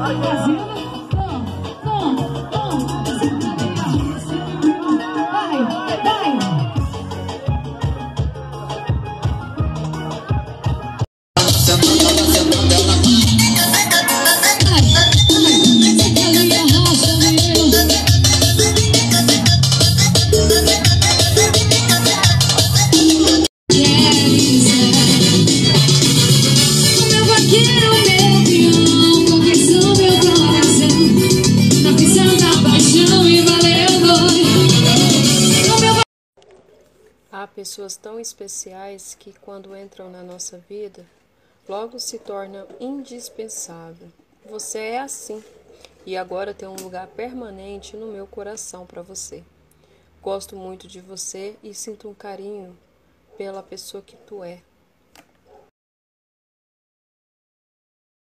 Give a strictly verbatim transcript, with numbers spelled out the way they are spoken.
Há pessoas tão especiais que, quando entram na nossa vida, logo se tornam indispensável. Você é assim, e agora tem um lugar permanente no meu coração para você. Gosto muito de você e sinto um carinho pela pessoa que tu é.